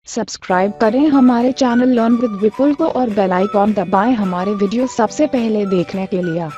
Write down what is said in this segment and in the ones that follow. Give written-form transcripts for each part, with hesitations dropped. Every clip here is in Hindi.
सब्सक्राइब करें हमारे चैनल लर्न विद विपुल को और बेल आइकॉन दबाएं हमारे वीडियो सबसे पहले देखने के लिए।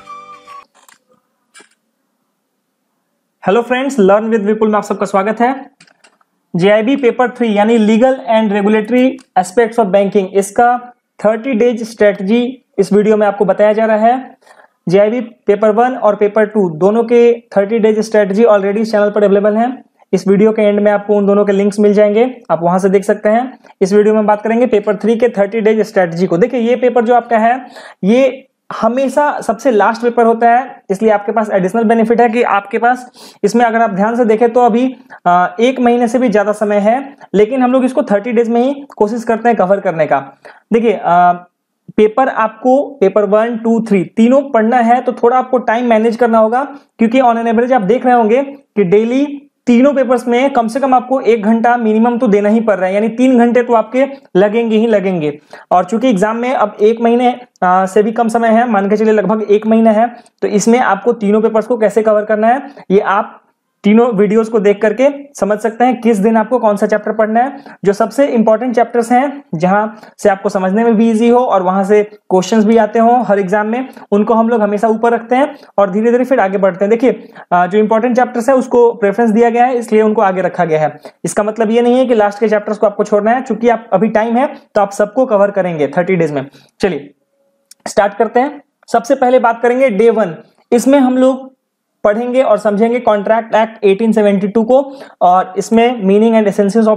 Hello friends, learn with Vipul में आप सबका स्वागत है। जेआईबी पेपर 3 यानी legal and regulatory aspects of banking, इसका 30 डेज स्ट्रेटजी इस वीडियो में आपको बताया जा रहा है। जेआईबी पेपर 1 और पेपर 2 दोनों के 30 डेज स्ट्रेटजी ऑलरेडी इस चैनल पर अवेलेबल है। इस वीडियो के एंड में आपको उन दोनों के लिंक्स मिल जाएंगे, आप वहां से देख सकते हैं। इस वीडियो में बात करेंगे पेपर 3 के 30 डेज स्ट्रेटजी को। देखिए, ये पेपर जो आपका है ये हमेशा सबसे लास्ट पेपर होता है, इसलिए आपके पास एडिशनल बेनिफिट है कि आपके पास इसमें अगर आप ध्यान से देखें तो अभी 1 महीने से भी ज्यादा समय है, लेकिन हम लोग इसको 30 डेज में ही कोशिश करते हैं कवर करने का। देखिए, पेपर आपको पेपर 1, 2, 3 तीनों पढ़ना है तो थोड़ा आपको टाइम मैनेज करना होगा, क्योंकि ऑन एन एवरेज आप देख रहे होंगे कि डेली तीनों पेपर्स में कम से कम आपको 1 घंटा मिनिमम तो देना ही पड़ रहा है, यानी 3 घंटे तो आपके लगेंगे ही लगेंगे। और चूंकि एग्जाम में अब 1 महीने से भी कम समय है, मान के चलिए लगभग 1 महीना है, तो इसमें आपको तीनों पेपर्स को कैसे कवर करना है ये आप तीनों वीडियोस को देख करके समझ सकते हैं किस दिन आपको कौन सा चैप्टर पढ़ना है। जो सबसे इंपॉर्टेंट चैप्टर्स हैं, जहां से आपको समझने में भी इजी हो और वहां से क्वेश्चंस भी आते हो हर एग्जाम में, उनको हम लोग हमेशा ऊपर रखते हैं और धीरे धीरे फिर आगे बढ़ते हैं। देखिए, जो इंपॉर्टेंट चैप्टर्स है उसको प्रेफरेंस दिया गया है, इसलिए उनको आगे रखा गया है। इसका मतलब ये नहीं है कि लास्ट के चैप्टर्स को आपको छोड़ना है, चूंकि आप अभी टाइम है तो आप सबको कवर करेंगे 30 डेज में। चलिए स्टार्ट करते हैं। सबसे पहले बात करेंगे डे 1। इसमें हम लोग पढ़ेंगे और समझेंगे कॉन्ट्रैक्ट एक्ट 1872 को, और इसमें meaning and essentials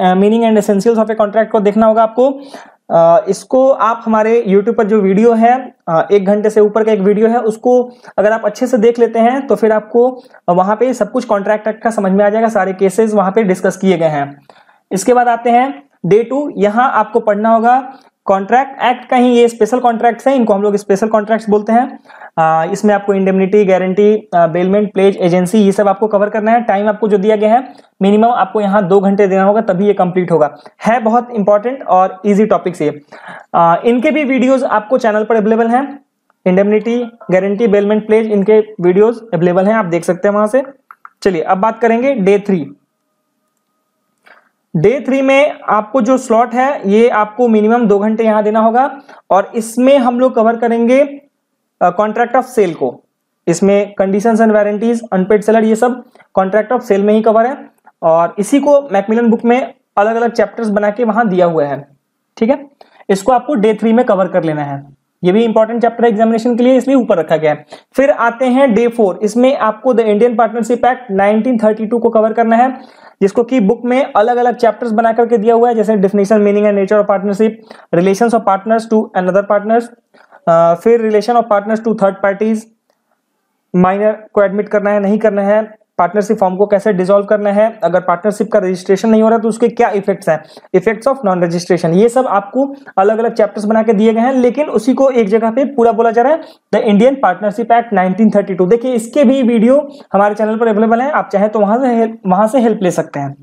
of a contract को देखना होगा आपको। इसको आप हमारे YouTube पर जो वीडियो है 1 घंटे से ऊपर का एक वीडियो है, उसको अगर आप अच्छे से देख लेते हैं तो फिर आपको वहां पे सब कुछ कॉन्ट्रैक्ट एक्ट का समझ में आ जाएगा, सारे केसेस वहां पे डिस्कस किए गए हैं। इसके बाद आते हैं डे 2। यहां आपको पढ़ना होगा कॉन्ट्रैक्ट एक्ट का ही ये स्पेशल कॉन्ट्रैक्ट्स हैं, इनको हम लोग स्पेशल कॉन्ट्रैक्ट्स बोलते हैं। इसमें आपको indemnity, guarantee, bailment, pledge, agency, ये सब आपको कवर करना है। टाइम आपको जो दिया गया है मिनिमम आपको यहाँ 2 घंटे देना होगा, तभी ये कंप्लीट होगा। है बहुत इंपॉर्टेंट और इजी टॉपिक्स ये। इनके भी वीडियोज आपको चैनल पर अवेलेबल हैं। इंडेमनिटी, गारंटी, बेलमेंट, प्लेज, इनके वीडियोज अवेलेबल हैं, आप देख सकते हैं वहां से। चलिए अब बात करेंगे डे 3। डे 3 में आपको जो स्लॉट है ये आपको मिनिमम 2 घंटे यहां देना होगा, और इसमें हम लोग कवर करेंगे कॉन्ट्रैक्ट ऑफ सेल को। इसमें conditions and warranties, unpaid seller, ये सब कॉन्ट्रैक्ट ऑफ सेल में ही कवर है, और इसी को मैकमिलन बुक में अलग अलग चैप्टर्स बना के वहां दिया हुआ है। ठीक है, इसको आपको डे 3 में कवर कर लेना है। ये भी इंपॉर्टेंट चैप्टर है एग्जामिनेशन के लिए, इसलिए ऊपर रखा गया है। फिर आते हैं डे 4। इसमें आपको द इंडियन पार्टनरशिप एक्ट 1932 को कवर करना है, जिसको कि बुक में अलग अलग चैप्टर्स बना करके दिया हुआ है, जैसे definition, meaning and nature of partnership, relations of partners to another partners, फिर relation of partners to third parties, minor को एडमिट करना है नहीं करना है, पार्टनरशिप फॉर्म को कैसे डिसॉल्व करना है, अगर पार्टनरशिप का रजिस्ट्रेशन नहीं हो रहा तो उसके क्या इफेक्ट्स हैं, इफेक्ट्स ऑफ नॉन रजिस्ट्रेशन, ये सब आपको अलग अलग चैप्टर्स बना के दिए गए हैं, लेकिन उसी को एक जगह पे पूरा बोला जा रहा है, द इंडियन पार्टनरशिप एक्ट 1932। देखिए, इसके भी वीडियो हमारे चैनल पर अवेलेबल है, आप चाहे तो वहां से हेल्प ले सकते हैं।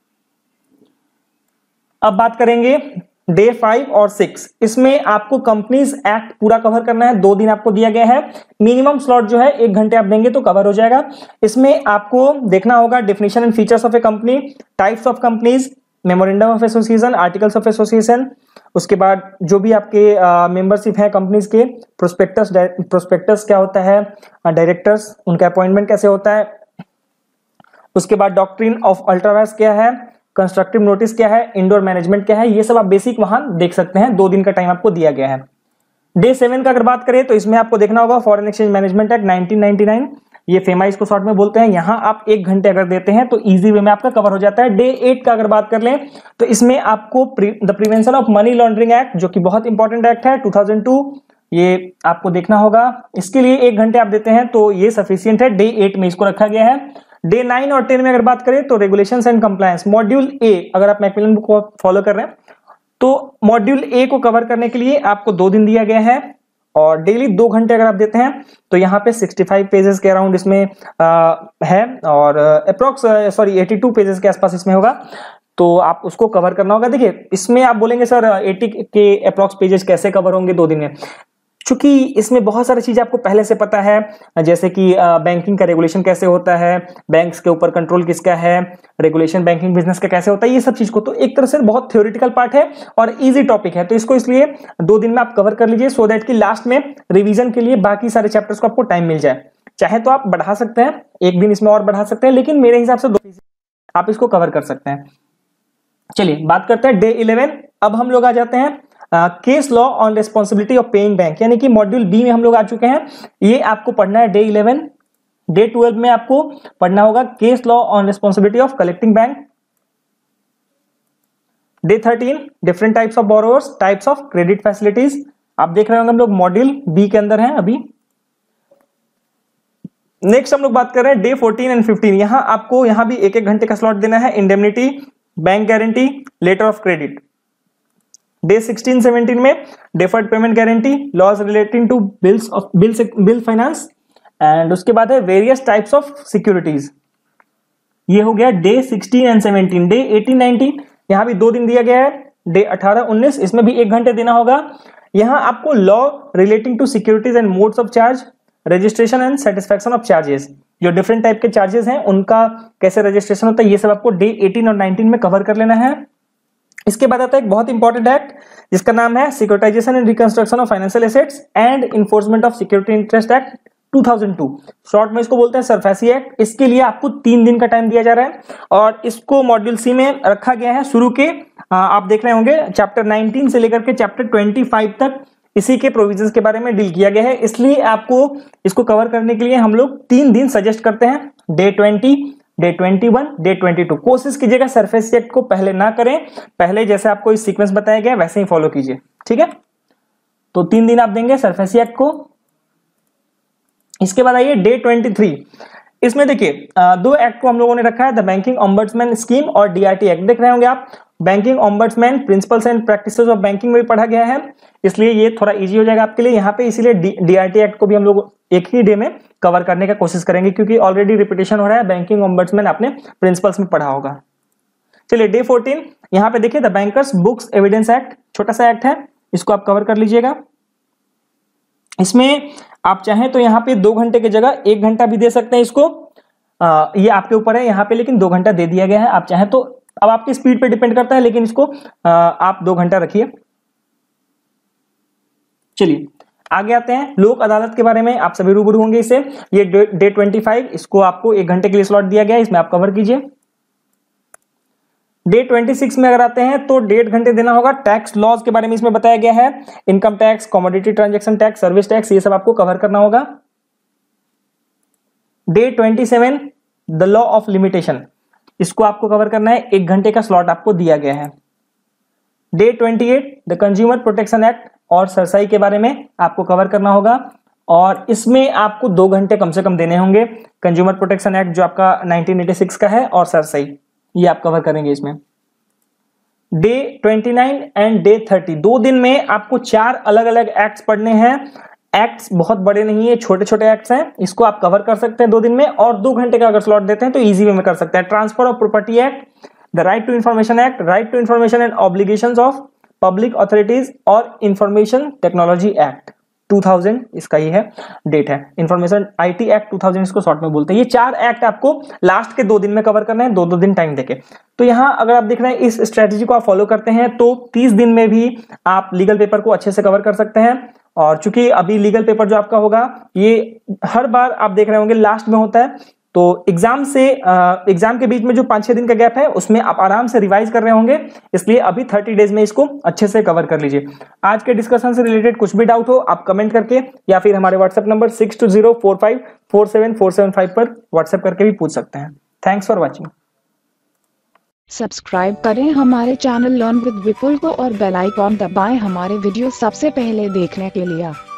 अब बात करेंगे डे 5 और 6। इसमें आपको कंपनीज एक्ट पूरा कवर करना है। 2 दिन आपको दिया गया है, मिनिमम स्लॉट जो है 1 घंटे आप देंगे तो कवर हो जाएगा। इसमें आपको देखना होगा definition and features of a company, types of companies, memorandum of association, articles of association, उसके बाद जो भी आपके मेंबरशिप है कंपनीज के, प्रोस्पेक्टस क्या होता है, डायरेक्टर्स उनका अपॉइंटमेंट कैसे होता है, उसके बाद डॉक्ट्रिन ऑफ अल्ट्रावायर्स क्या है, कंस्ट्रक्टिव नोटिस क्या है, इंडोर मैनेजमेंट क्या है, ये सब आप बेसिक वहां देख सकते हैं। 2 दिन का टाइम आपको दिया गया है। डे 7 का अगर बात करें तो इसमें आपको देखना होगा फॉरेन एक्सचेंज मैनेजमेंट एक्ट 1999, ये फेमा इसको शॉर्ट में बोलते हैं। यहां आप 1 घंटे अगर देते हैं तो इजी वे में आपका कवर हो जाता है। डे 8 का अगर बात कर लें तो इसमें आपको the prevention of money laundering act, जो कि बहुत इंपॉर्टेंट एक्ट है 2002, ये आपको देखना होगा। इसके लिए 1 घंटे आप देते हैं तो ये सफिशियंट है, डे 8 में इसको रखा गया है। डे 9 और 10 में अगर बात करें तो regulations and compliance, module A, अगर आप मैकमिलन बुक को फॉलो कर रहे हैं तो मॉड्यूल ए को कवर करने के लिए आपको 2 दिन दिया गया है, और डेली 2 घंटे अगर आप देते हैं तो यहाँ पे 65 पेजेस के अराउंड इसमें है, और अप्रोक्स 82 पेजेस के आसपास इसमें होगा, तो आप उसको कवर करना होगा। देखिए, इसमें आप बोलेंगे सर 80 के अप्रोक्स पेजेस कैसे कवर होंगे 2 दिन में। चूंकि इसमें बहुत सारी चीजें आपको पहले से पता है, जैसे कि बैंकिंग का रेगुलेशन कैसे होता है, बैंक्स के ऊपर कंट्रोल किसका है, रेगुलेशन बैंकिंग बिजनेस का कैसे होता है, ये सब चीज को तो एक तरह से बहुत थ्योरेटिकल पार्ट है और इजी टॉपिक है, तो इसको इसलिए 2 दिन में आप कवर कर लीजिए, सो दैट कि लास्ट में रिवीजन के लिए बाकी सारे चैप्टर्स को आपको टाइम मिल जाए। चाहे तो आप बढ़ा सकते हैं, एक दिन इसमें और बढ़ा सकते हैं, लेकिन मेरे हिसाब से 2 आप इसको कवर कर सकते हैं। चलिए बात करते हैं डे 11। अब हम लोग आ जाते हैं case law on responsibility of paying bank, यानी कि मॉड्यूल बी में हम लोग आ चुके हैं। ये आपको पढ़ना है डे 11। डे 12 में आपको पढ़ना होगा case law on responsibility of collecting bank. Day 13 different types of borrowers, types of credit facilities. आप देख रहे होंगे हम लोग मॉड्यूल बी के अंदर हैं अभी। नेक्स्ट हम लोग बात कर रहे हैं डे 14 एंड 15। यहां आपको यहां भी 1-1 घंटे का स्लॉट देना है। Indemnity, bank guarantee, letter of credit. Day 16-17 में deferred payment guarantee, laws relating to bill finance, and उसके बाद है वेरियस टाइप्स ऑफ सिक्योरिटीज। ये हो गया डे 16 एंड 17। डे 18-19 यहां भी 2 दिन दिया गया है। डे 18-19 इसमें भी 1 घंटे देना होगा। यहां आपको law relating to securities and modes of charge, registration and satisfaction of charges, जो डिफरेंट टाइप के चार्जेस हैं उनका कैसे रजिस्ट्रेशन होता है, ये सब आपको डे 18 और 19 में कवर कर लेना है। इसके बाद आता है एक बहुत इंपॉर्टेंट एक्ट जिसका नाम है securitisation and reconstruction of financial assets and enforcement of security interest act 2002। Short में इसको बोलते हैं सरफेसी एक्ट। इसके लिए आपको 3 दिन का टाइम दिया जा रहा है और इसको मॉड्यूल सी में रखा गया है। शुरू के आप देख रहे होंगे चैप्टर 19 से लेकर के चैप्टर 25 तक इसी के प्रोविजंस के बारे में डील किया गया है, इसलिए आपको इसको कवर करने के लिए हम लोग 3 दिन सजेस्ट करते हैं, डे 20, डे 21, डे 22। कोशिश कीजिएगा सरफेस एक्ट को पहले ना करें, पहले जैसे आपको इस सीक्वेंस बताया गया वैसे ही फॉलो कीजिए, ठीक है। तो 3 दिन आप देंगे सरफेस एक्ट को। इसके बाद आइए डे 23। इसमें देखिए 2 एक्ट को हम लोगों ने रखा है, द बैंकिंग ओम्बड्समैन स्कीम और डीआरटी एक्ट। देख रहे होंगे आप, banking ombudsman principles and practices of banking में भी पढ़ा गया है, इसलिए ये थोड़ा इजी हो जाएगा आपके लिए यहाँ पे। इसीलिए डीआरटी एक्ट को भी हम लोग एक ही डे में कवर करने का कोशिश करेंगे, क्योंकि ऑलरेडी रिपीटेशन हो रहा है। बैंकिंग ओम्बड्समैन आपने प्रिंसिपल्स में पढ़ा होगा। चलिए डे 14, यहाँ पे देखिए the bankers books evidence act, छोटा सा एक्ट है, इसको आप कवर कर लीजिएगा। इसमें आप चाहें तो यहाँ पे 2 घंटे की जगह 1 घंटा भी दे सकते हैं इसको, ये आपके ऊपर है यहाँ पे, लेकिन 2 घंटा दे दिया गया है। आप चाहें तो, अब आपकी स्पीड पे डिपेंड करता है, लेकिन इसको आप 2 घंटा रखिए। चलिए आगे आते हैं लोक अदालत के बारे में, आप सभी रूबरू होंगे इससे। ये डे 25, इसको आपको 1 घंटे के लिए स्लॉट दिया गया है, इसमें आप कवर कीजिए। डे 26 में अगर आते हैं तो 1.5 घंटे देना होगा। टैक्स लॉज के बारे में इसमें बताया गया है, income tax, commodity transaction tax, service tax, ये सब आपको कवर करना होगा। Day 27 the law of limitation, इसको आपको कवर करना है, 1 घंटे का स्लॉट आपको दिया गया है। Day 28 the consumer protection act और सरसाई के बारे में आपको कवर करना होगा, और इसमें आपको 2 घंटे कम से कम देने होंगे। कंज्यूमर प्रोटेक्शन एक्ट जो आपका 1986 का है, और सरसाई, ये आप कवर करेंगे इसमें। डे 29 एंड डे 30, 2 दिन में आपको 4 अलग अलग एक्ट्स पढ़ने हैं। एक्ट्स बहुत बड़े नहीं है, छोटे छोटे एक्ट्स हैं, इसको आप कवर कर सकते हैं 2 दिन में, और 2 घंटे का अगर स्लॉट देते हैं तो इजी वे में कर सकते हैं। Transfer of property act, the right to information act, right to information and obligations of public authorities, और इंफॉर्मेशन टेक्नोलॉजी एक्ट 2000, इसका ये है डेट है, इंफॉर्मेशन आईटी एक्ट 2000 इसको शॉर्ट में बोलते हैं। ये 4 एक्ट आपको लास्ट के 2 दिन में कवर करना है, 2-2 दिन टाइम देके। तो यहाँ अगर आप देख रहे हैं इस स्ट्रेटेजी को आप फॉलो करते हैं तो 30 दिन में भी आप लीगल पेपर को अच्छे से कवर कर सकते हैं। और चूंकि अभी लीगल पेपर जो आपका होगा ये हर बार आप देख रहे होंगे लास्ट में होता है, तो एग्जाम के बीच में जो 5-6 दिन का गैप है उसमें आप आराम से रिवाइज कर रहे होंगे, इसलिए अभी 30 डेज में इसको अच्छे से कवर कर लीजिए। आज के डिस्कशन से रिलेटेड कुछ भी डाउट हो आप कमेंट करके, या फिर हमारे व्हाट्सएप नंबर 6204547475 पर व्हाट्सएप करके भी पूछ सकते हैं। Thanks for watching. सब्सक्राइब करें हमारे चैनल लर्न विद विपुल को और बेल आइकॉन दबाएं हमारे वीडियो सबसे पहले देखने के लिए।